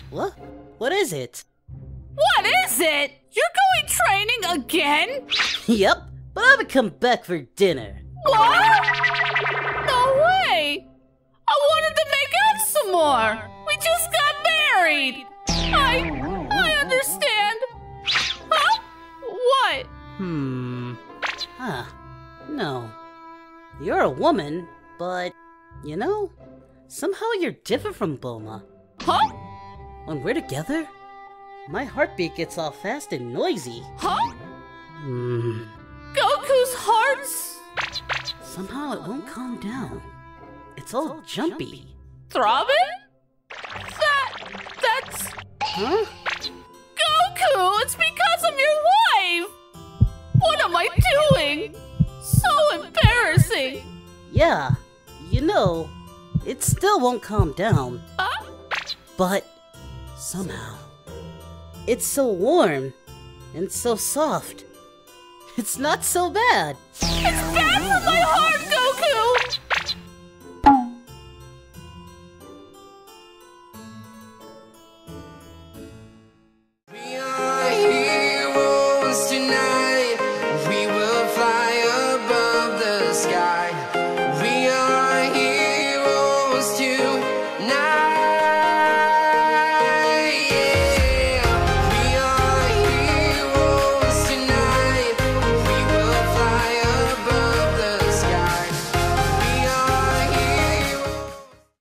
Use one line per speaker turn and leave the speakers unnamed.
What? What is it?
What is it? You're going training again?
Yep, but I would come back for dinner.
What? No way! I wanted to make up some more. We just got married. I understand. Huh? What?
No. You're a woman, but, you know, somehow you're different from Bulma.
Huh?
When we're together, my heartbeat gets all fast and noisy.
Huh? Goku's hearts?
Somehow it won't calm down. It's all jumpy.
Throbbing? That's...
Huh?
Goku, it's because of your wife! What am I doing? So embarrassing!
Yeah, you know, it still won't calm down. But somehow, it's so warm and so soft. It's not so bad.
It's bad for my heart,